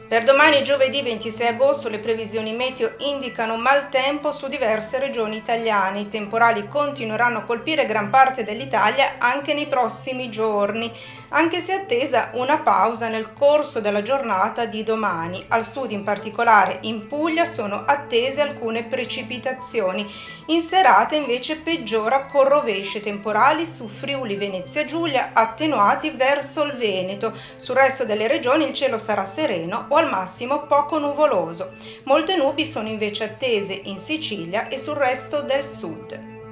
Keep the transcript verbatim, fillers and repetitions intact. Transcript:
Per domani giovedì ventisei agosto le previsioni meteo indicano maltempo su diverse regioni italiane. I temporali continueranno a colpire gran parte dell'Italia anche nei prossimi giorni, anche se è attesa una pausa nel corso della giornata di domani. Al sud, in particolare in Puglia, sono attese alcune precipitazioni. In serata invece peggiora con rovesci temporali su Friuli, Venezia Giulia, attenuati verso il Veneto. Sul resto delle regioni il cielo sarà sereno o al massimo poco nuvoloso. Molte nubi sono invece attese in Sicilia e sul resto del sud.